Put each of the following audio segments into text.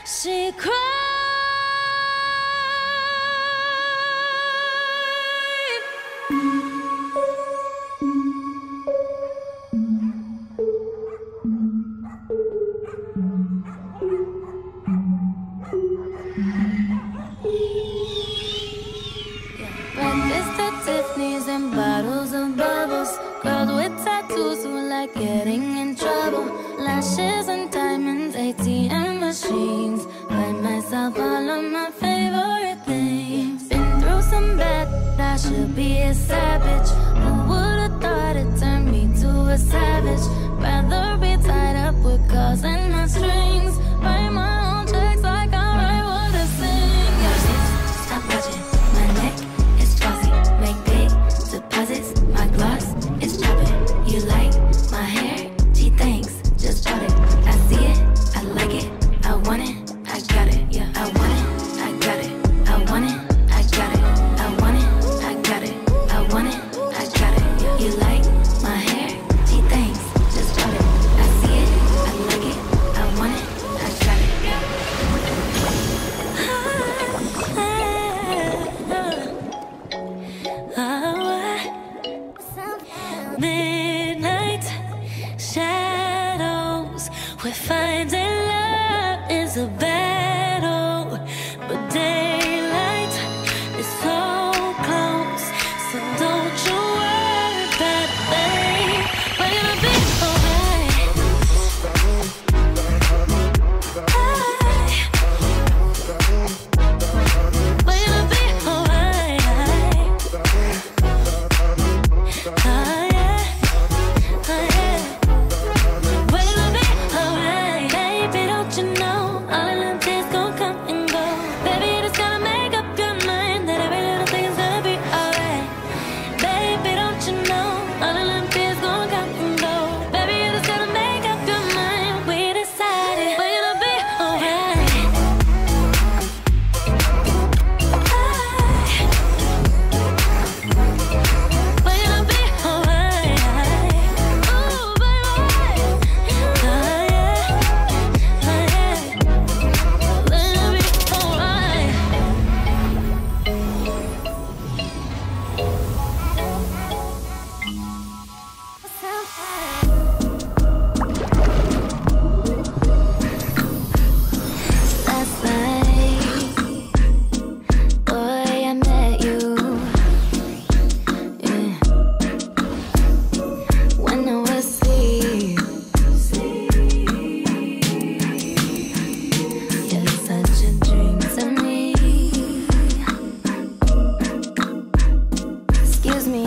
She cried. Breakfast at Tiffany's and bottles of bubbles. Girls with tattoos who like getting in trouble. Lashes and diamonds, ATM machines. Buy myself all of my favorite things. Been through some bad, I should be a savage. Who would've thought it turned me to a savage? Rather be tied up with calls and my strings. Write my own checks like I write what I sing. Stop watching, my neck is glossy. Make big deposits, my gloss is chopping. You like my hair? Gee, thanks, just bought it. I see it, I like it, I want it, I got it. Yeah, I want it, I got it, I want it, I got it. I want it, I got it, I want it, I got it. Yeah. You like my hair? Gee, thanks, just bought it. I see it, I like it, I want it, I got it. Midnight shadows, we're finding love is a battle, but daylight is so close. So don't you worry about a thing. We're gonna be alright. We're gonna be alright. We're gonna be alright. Baby, don't you know all of them days gon' come and go. Baby, you just gotta make up your mind that every little thing's gonna be alright. Baby, don't you know all of them days gon' come and go. Baby, you just gotta make up your mind. We decided we're gonna be alright. We're gonna be alright. Ooh, baby. We're gonna be alright. Last night, boy, I met you. Yeah. When I was asleep, you're such a dream to me. Excuse me,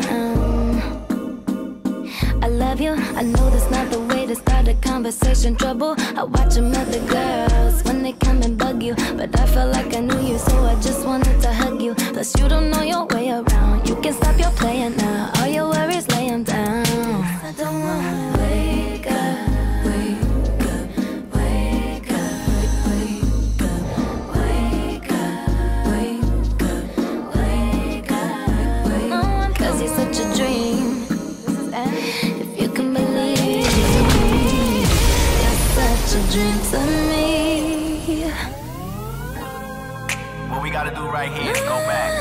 I love you. I know that's not the way to start a conversation. Trouble. I watch them other girls when they come and bug you, but I felt like I knew you, so I just wanted to hug you. Plus you don't know your way around. You can stop your playing now. All your worries, lay 'em down. I don't wanna wake up, wake up, wake up, wake up, wake up, wake up, wake up, wake up. 'Cause you're such a dream. If you can believe, you're such a dream to me. What we gotta do right here is go back.